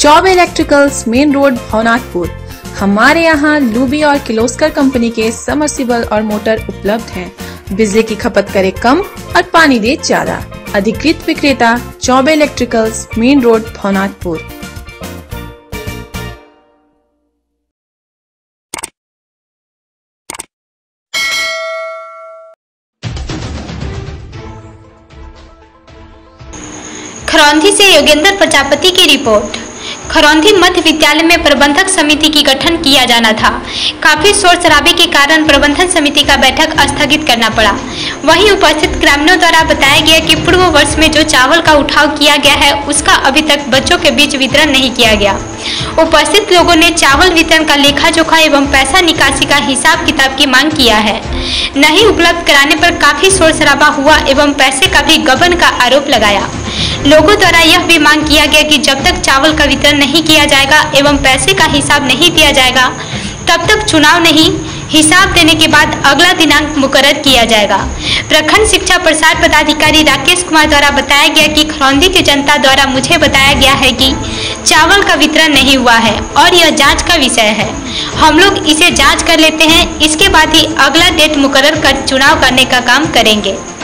Choubey electricals, main road, Bhawanathpur. हमारे यहाँ लूबी और किर्लोस्कर कंपनी के सबमर्सिबल और मोटर उपलब्ध हैं। बिजली की खपत करे कम और पानी दे ज्यादा। अधिकृत विक्रेता Choubey electricals, main road, Bhawanathpur. Kharaundhi से योगेंद्र प्रजापति की रिपोर्ट। खरौंधी मध्य विद्यालय में प्रबंधक समिति की गठन किया जाना था। काफी शोर शराबे के कारण प्रबंधन समिति का बैठक स्थगित करना पड़ा। वहीं उपस्थित ग्रामीणों द्वारा बताया गया कि पूर्व वर्ष में जो चावल का उठाव किया गया है उसका अभी तक बच्चों के बीच वितरण नहीं किया गया। उपस्थित लोगों ने चावल वितरण का लेखा जोखा एवं पैसा निकासी का हिसाब किताब की मांग किया है। नहीं उपलब्ध कराने पर काफी शोर शराबा हुआ एवं पैसे का भी गबन का आरोप लगाया। लोगों द्वारा यह भी मांग किया गया कि जब तक चावल का वितरण नहीं किया जाएगा एवं पैसे का हिसाब नहीं दिया जाएगा तब तक चुनाव नहीं, हिसाब देने के बाद अगला दिनांक मुकर्रर किया जाएगा। प्रखंड शिक्षा प्रसार पदाधिकारी राकेश कुमार द्वारा बताया गया कि खरौंधी की जनता द्वारा मुझे बताया गया है कि चावल का वितरण नहीं हुआ है और यह जांच का विषय है। हम लोग इसे जांच कर लेते हैं, इसके बाद ही अगला डेट मुकर्रर कर चुनाव करने का काम करेंगे।